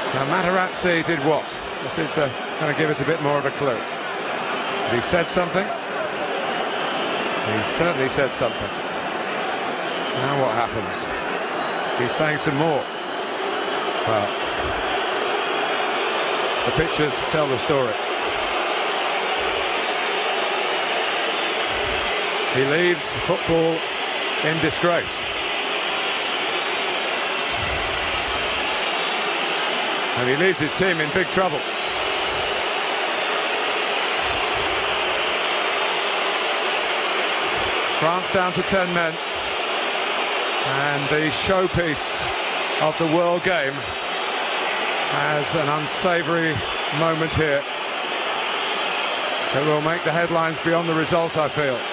Now Materazzi did what? This is going to give us a bit more of a clue. He said something. He certainly said something. Now what happens? He's saying some more. Well, the pictures tell the story. He leaves football in disgrace. And he leaves his team in big trouble. France down to 10 men. And the showpiece of the world game has an unsavoury moment here that will make the headlines beyond the result, I feel.